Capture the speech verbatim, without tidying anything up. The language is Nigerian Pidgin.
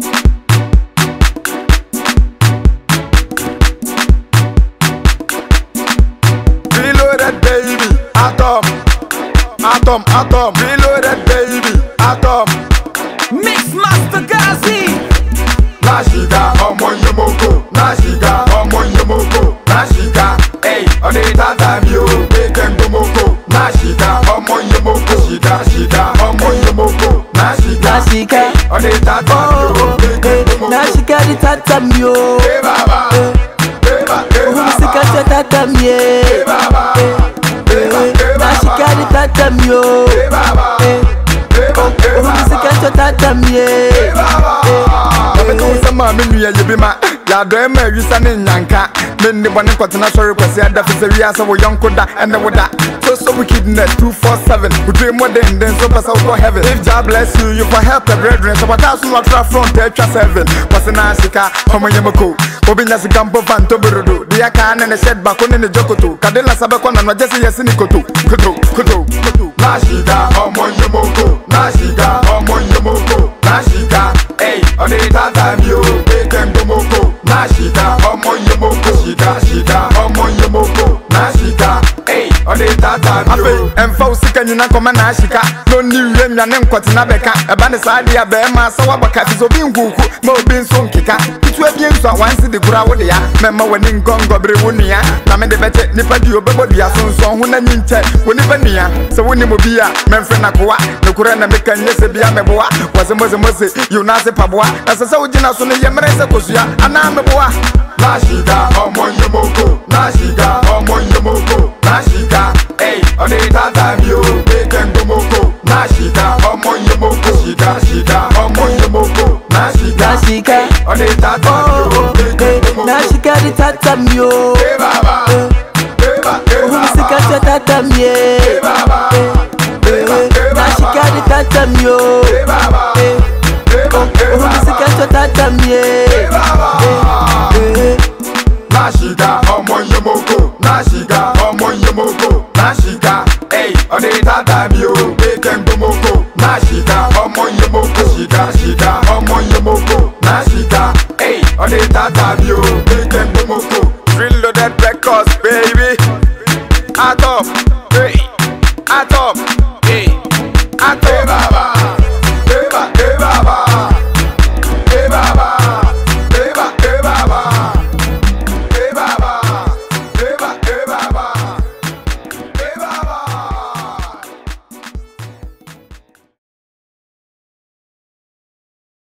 Reloaded baby, atom, atom, atom. Reloaded baby, atom. Mixmasta Garzy. Naa Shika, ọmọ Amoko. Naa Shika, ọmọ Amoko. Naa Shika, hey, on the time you make them go moko. Naa Shika, ọmọ Amoko. Shika, Shika, ọmọ Amoko. Naa Shika, Naa Shika, hey, on the time you make them go moko. Naa Shika the tatam yo. Hey baba, hey baba, hey Who sika the tatam ye? Hey baba, hey baba, hey Naa Shika the tatam yo. Hey baba, hey baba, Who sika the tatam ye? Hey baba. Sama menu ya yebima ya do ema wisa ne nyanka menni bone kwatena sorry kwase ada fese wi asa wo yonkoda ene woda so so wickedness two four seven we dream more than then so pass out heaven if God bless you you for help the brethren so wata so not front e twa seven kwase Naa Shika ọmọ Amoko obinya sika mpo fanto berodo dia ka ne ne shed bako ne ne jokoto kadela sabeko na no jese yesi ni koto koto koto Naa Shika ọmọ Amoko Naa Shika ọmọ Amoko Naa Shika hey on the time you make them go moko. Naa Shika ọmọ Amoko. Shika Shika ọmọ Amoko. Naa Shika hey on the time you emfa usika nyina koma Naa Shika no ni wie nwane nkwatena beka eba ne saade ya be ma sawa baka fizo bi nguku ma obi nso nkeka itu abie nso awansi de gura wo de ya mema wani ngongo bre wonia na me de bete nipa di obebodu ya sonso ho na nyinche woni bania se woni mo bia memfe na koa ne kura na meka nyese bia meboa wase moze moze yunase paboa asese ugina so ne yemre se kosua ana meboa Naa Shika ọmọ Amoko Naa Shika ọmọ Amoko Naa Shika hey on the time you make them go moko Naa Shika ọmọ Amoko Shika Shika ọmọ Amoko Naa Shika Naa Shika on the time you make them go moko Naa Shika the tatam yo. Hey baba, hey baba, hey Who sika the tatam ye? Hey baba, hey baba, hey Naa Shika the tatam yo. Hey baba, hey baba, hey Who sika the tatam ye? Hey baba. Naa Shika ọmọ Amoko Naa Shika ọmọ Amoko Naa Shika hey on the time you make them go moko Naa Shika ọmọ Amoko Shika Shika ọmọ Amoko Naa Shika hey on the time you make them